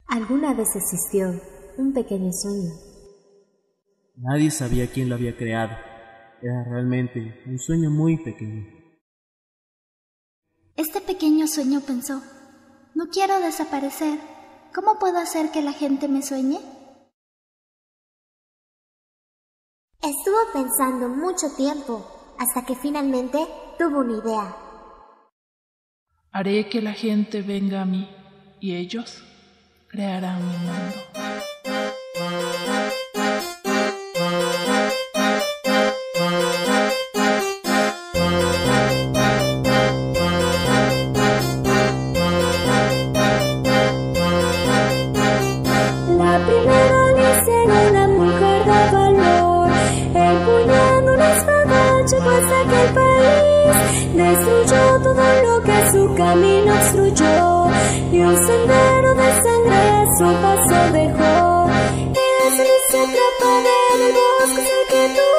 Alguna vez existió un pequeño sueño. Nadie sabía quién lo había creado. Era realmente un sueño muy pequeño. Este pequeño sueño pensó: no quiero desaparecer. ¿Cómo puedo hacer que la gente me sueñe? Estuvo pensando mucho tiempo, hasta que finalmente tuvo una idea. Haré que la gente venga a mí, y ellos crearán mi mundo. La primera Alicia era una mujer de valor, empuñando una espada llegó hasta aquel país, destruyó todo lo que su camino obstruyó, y un sendero de sangre a su paso dejó. Ella se atrapada en el bosque cerquito,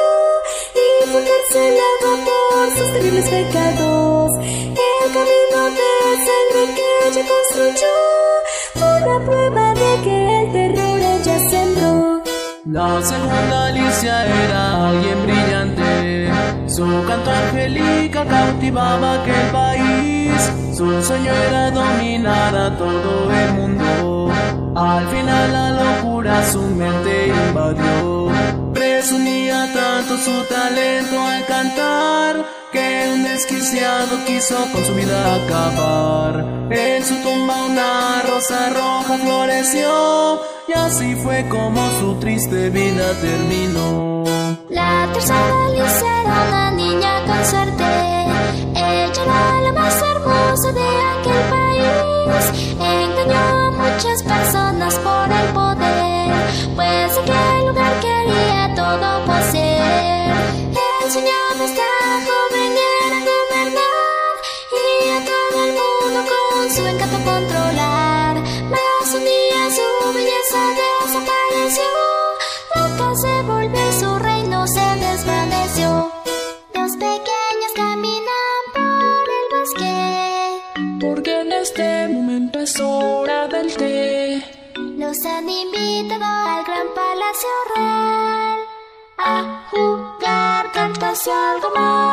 y fue encarcelada por sus terribles pecados. El camino de sangre que ella construyó fue una prueba de que el terror ella sembró. La segunda Alicia era alguien brillante, su canto angelical cautivaba aquel país, su sueño era dominar a todo el mundo. Al final la locura su mente invadió, presumía tanto su talento al cantar, que un desquiciado quiso con su vida acabar. En su tumba una rosa roja floreció, y así fue como su triste vida terminó. La tercera Alicia era una niña con suerte. Ella era la más hermosa de aquel país. Engañó a muchas personas por el poder, pues en aquel lugar quería todo poseer. El sueño de esta joven era gobernar, y a todo el mundo con su encanto controlar. Mas un día su belleza desapareció, loca se volvió y su reino se desvaneció. Los pequeños caminan por el bosque, Porque en este momento es hora del té. los han invitado al gran palacio real a jugar cartas y algo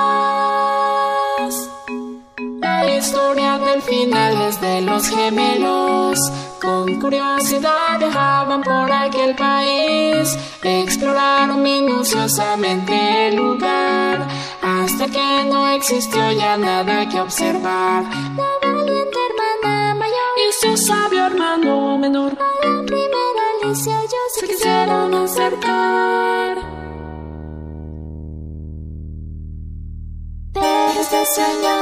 más. La historia del final es de los gemelos. Con curiosidad viajaban por aquel país, exploraron minuciosamente el lugar, hasta que no existió ya nada que observar. La valiente hermana mayor Y su sabio hermano menor a la primera Alicia ellos se quisieron acercar. pero este sueño